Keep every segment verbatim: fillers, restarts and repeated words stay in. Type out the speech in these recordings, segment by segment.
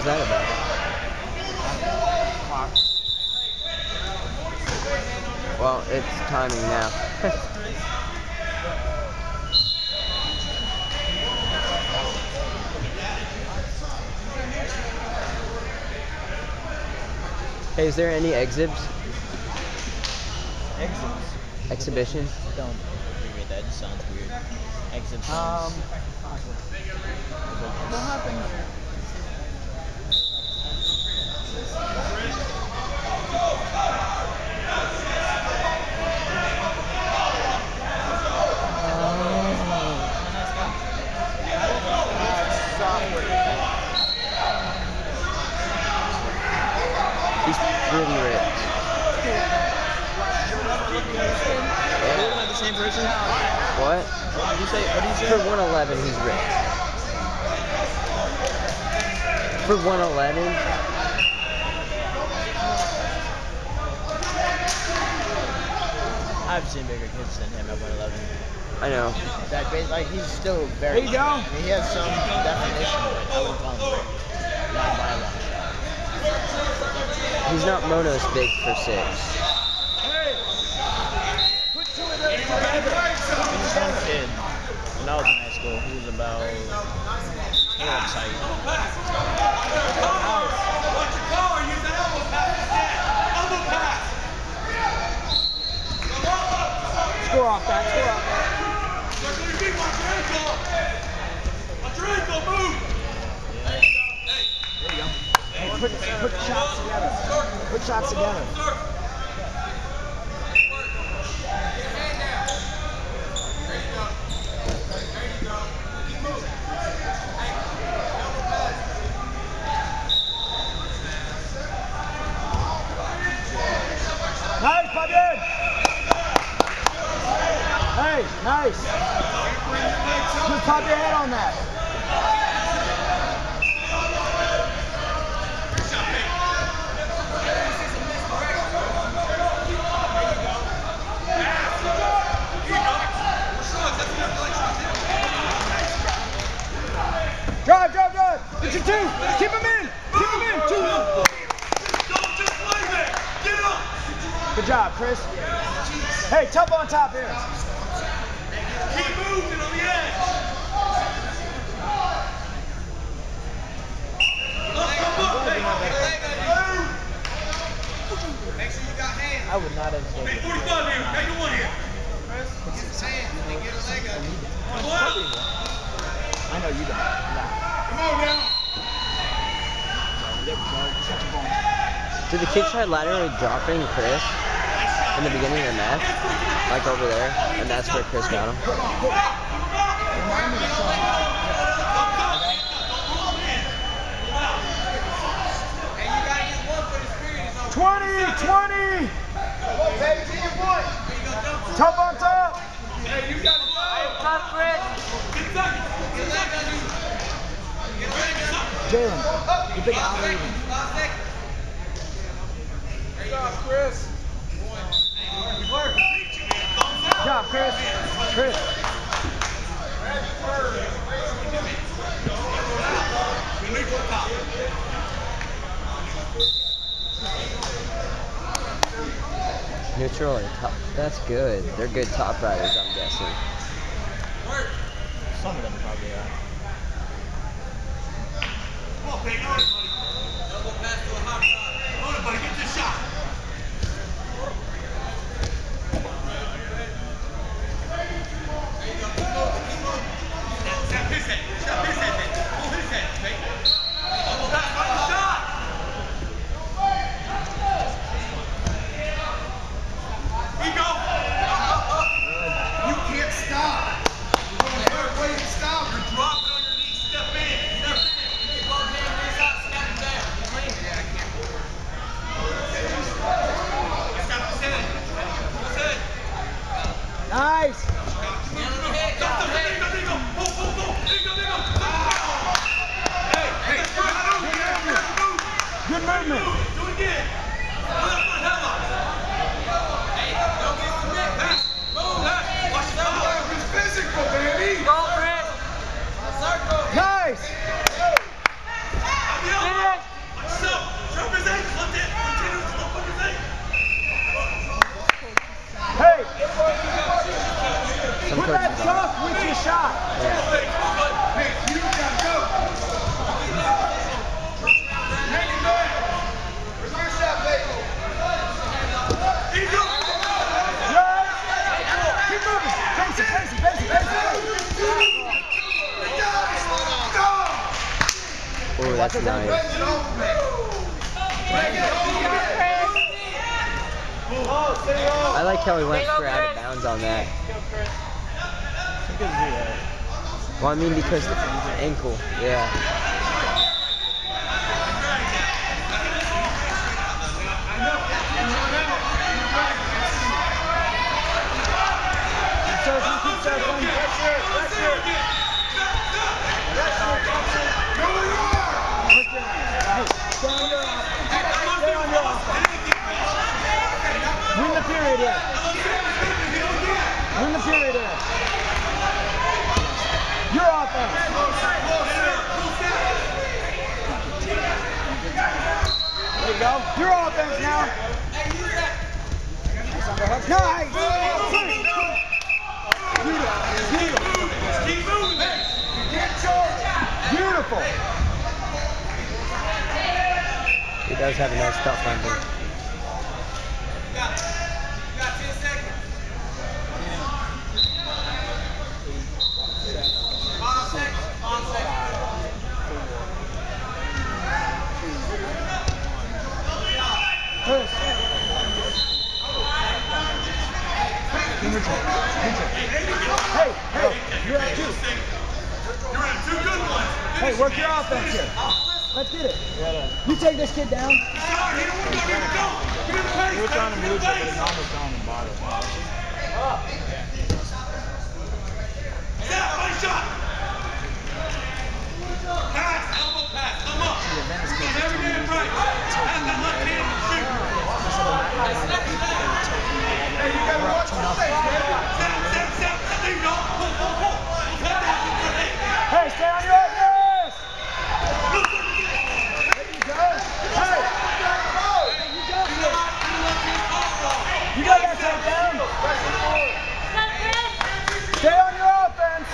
that about? Well, it's timing now. Hey, is there any exhibits? Exhibits? Exhibition? Don't reread that, it just sounds weird. Exhibits. Um, what happened? He's pretty ripped. Are we looking at the same person? What? What did you say? What did you say? For one eleven, he's ripped. For one eleven? I've seen bigger kids than him at one eleven. I know. That base, like he's still very. There you go. I mean, he has some definition, but I wouldn't call him ripped. Not by a long shot. He's not Mono's big for six. He's some kid. When I was in high school, he was about. He was tight. Score off that, score off that. There you go. Hey, put, put shots together. Put shots together. Nice, Fabian! Hey, nice! Just pop your head on that. Drive, drive, drive! Get your two! Keep him in! Keep him in! Two! Good job, Chris. Hey, tough on top here. Keep moving on the edge. Make sure you got hands. I would not have said Make forty-five here. Make it one here. Get his hands and get a leg up. Come on. I know you don't. Come on now. There we go. Catch a ball. Did the kid try laterally dropping Chris in the beginning of the match? Like over there? And that's where Chris got him? twenty, twenty! Top on top! Hey, you got it. Top, Chris! Get back. Get back. Get back. Jalen, you big out even. Good job, Chris. Good job, Chris. Chris. Neutral or top? That's good. They're good top riders, I'm guessing. Some of them probably are. Come on, Peyton. Elbow pass to a hot shot. Hold it, buddy. Get this shot. Snap his head. Snap his head, then. Pull his head, Peyton. Elbow pass, find the shot. Keep going. You can't stop. You're going the third way to stop. You're dropping on your knees. Step in. Step in. Get both hands raised up. Snap it down. Yeah, I can't. Snap his head. His head. Nice! Good movement. Do it again. Put up that headlock. Hey, don't get commit. Pass. Move. Pass. Watch the power. It's physical, baby. Go, Chris. Circle. Nice! Finish. keep moving. Face it, face it, face it, face it. Oh, that's nice. I like how he went for out of bounds on that. Well, I mean because the ankle, yeah. Keep circling, keep circling. Pressure, pressure. Stay on your offense. Stay on your offense. Win the period here. Win the period here. Your offense. There you go. Your offense now. Nice. Beautiful. Beautiful. He does have a nice top under. Chris. Hey, hey, you're at two. You're at two good ones. Hey, work your offense here. Let's get it. You take this kid down. You were trying to move it, but it's almost on the bottom. Step, one shot. Pass, elbow pass, come up. Come every day right. Pass that left hand and shoot. Hey, you gotta watch your face, man. Step, step, step, step. There you go. Pull, pull, pull. Cut that in front of you. Hey, stay on your offense. There you go. Hey. You got this. You got that tape down. Stay on your offense.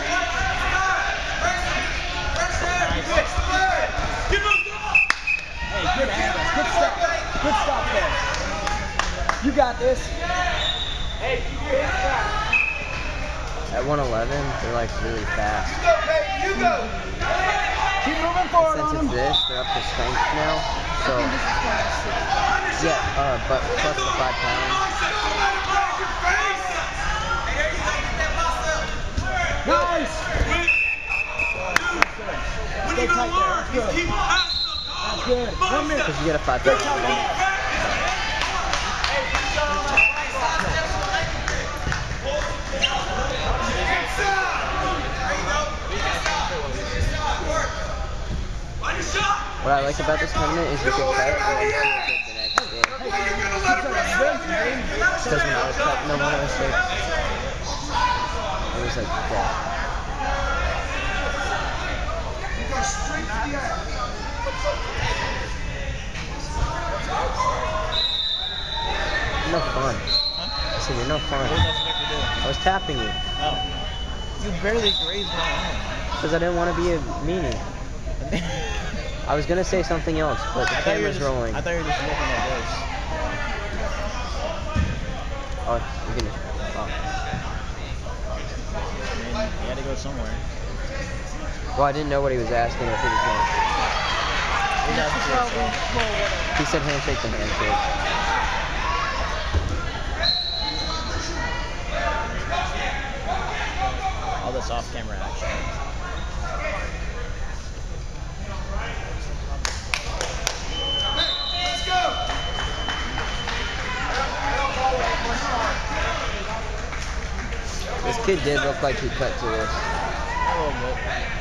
Hey, good handles. Good stop. Good stop there. You got this. Hey, keep your hands back. At one eleven, they're like really fast. You go. Keep moving forward Since on them. it's this, they're up to strength now. So, yeah, uh, but plus the five pounds. Nice. Stay tight there. That's good. That's good. One minute. Because you get a five Stay pound. tight there. What I like about this tournament is you can cut and then feel good the next day. Because when I was cutting the one oh six, it was like that. You're no fun. I said you're no fun. I was tapping you. Oh. You barely grazed my arm. Because I didn't want to be a meanie. I was gonna say something else, but the I thought you were camera's just, rolling. I thought you were just looking at this. Oh, you're gonna. Oh. I mean, you had to go somewhere. Well, I didn't know what he was asking if he was going. He's asking for yourself. He said handshake the handshake. All this off-camera action. This kid did look like he cut to this. A little bit.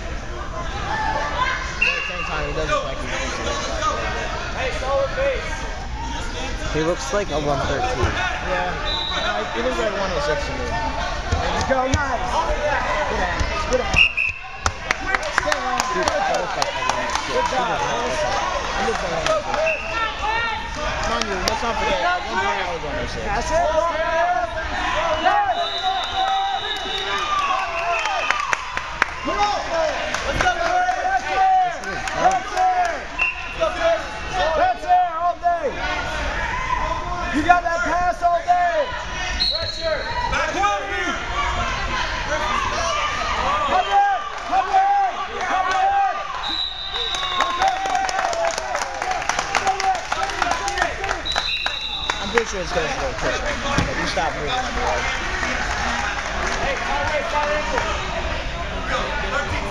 But at the same time, he does look like he used to look like a little bit. Hey, solid base. He looks like a one thirteen. Yeah. Uh, he looks like one oh six to me. There you go. Nice. Good hands. Good hands. Stay on. Dude, that looks like a one oh six. Good job. He looks like one oh six. Mind you, let's not forget, at one point I was one oh six. That's it. Nice. Come on. Let's go, Corey. That's it. That's it. That's it all day. You got that pass all day. Pressure. sure it's going to go Chris right now. Like, you stop moving. Hey, all right, five ankle. Go. thirteen.